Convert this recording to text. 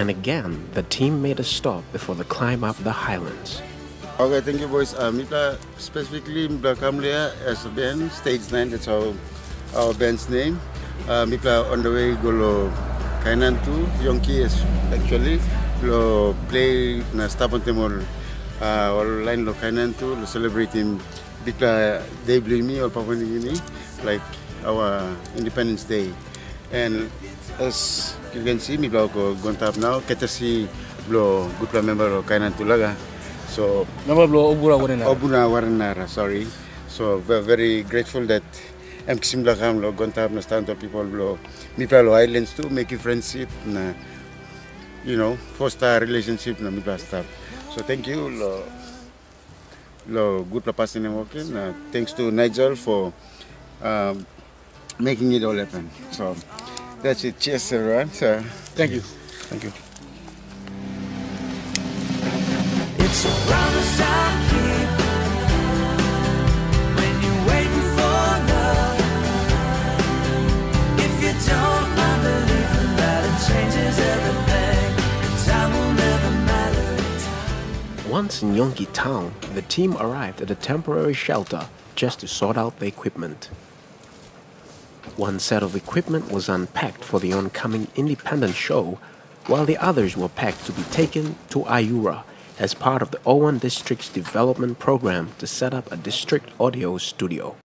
And again, the team made a stop before the climb up the highlands. Okay, thank you, boys. Mipla specifically Mipla Kamlia as a band, Stage 9, that's our band's name. Mipla on the way go lo Kainan 2, Yonki is actually lo play na Stapon Timor online lo Kainan 2, lo celebrating Mipla debut me or Papua New Guinea, like our Independence Day. And as you can see, Mipla ko gontap now, courtesy lo good member of Kainan 2 laga. So, Obuna Waranara, sorry. So, we're very grateful that I'm Kisimla Kam lo gontab na stand to people lo Mipla lo islands too, make friendship na, you know, foster relationship na Mipla staff. So, thank you lo good la passing and working. Thanks to Nigel for making it all happen. So, that's it. Cheers, everyone. So, Thank you. Thank you. It's a promise I keep when you're waiting for love. If you don't, I believe that it changes everything. Time will never matter. Once in Yonki town, the team arrived at a temporary shelter just to sort out the equipment. One set of equipment was unpacked for the oncoming independent show, while the others were packed to be taken to Ayura as part of the Owan District's development program to set up a district audio studio.